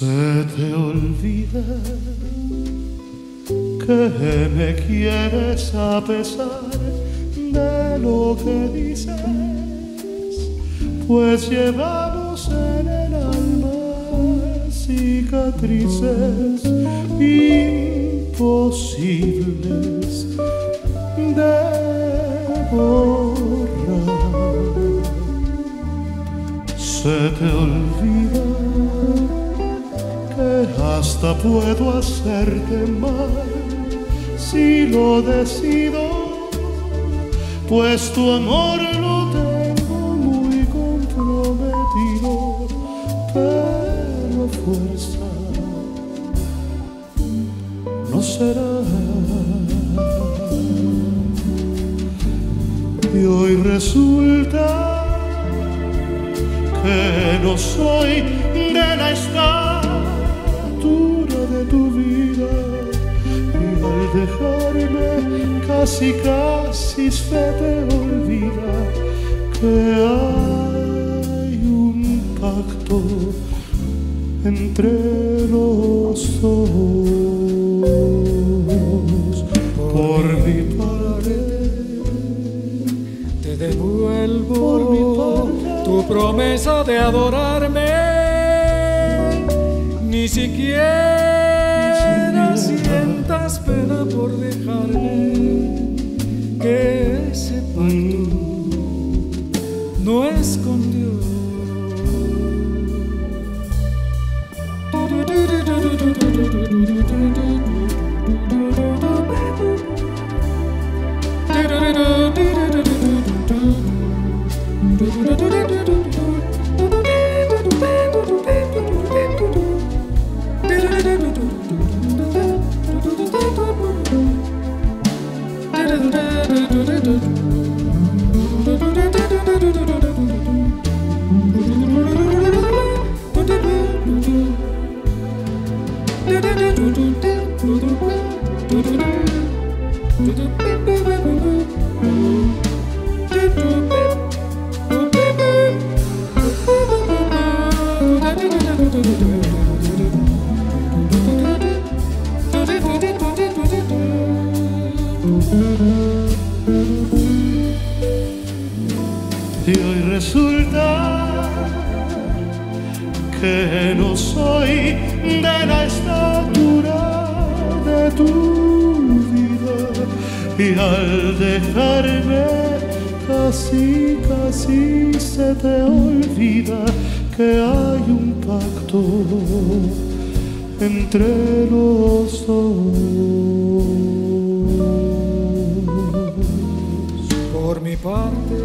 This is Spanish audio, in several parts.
Se te olvida que me quieres a pesar de lo que dices, pues llevamos en el alma cicatrices imposibles de borrar. Se te olvida que hasta puedo hacerte mal si lo decido, pues tu amor lo tengo muy comprometido, pero a fuerza no será. Y hoy resulta que no soy de la estatura de tu vida, y al dejarme casi se te olvida que hay un pacto entre los dos. Por mi parte te devuelvo por mi parte tu promesa de adorarme. Ni siquiera sientas pena por dejarme, que ese pacto no es con Dios. Y hoy resulta que no soy de la estatura de tu vida, y al dejarme casi se te olvida que hay un pacto entre los dos. Por mi parte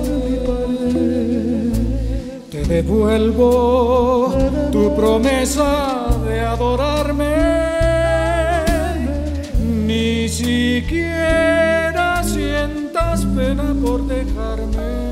te devuelvo tu promesa de adorarme. Ni siquiera sientas pena por dejarme,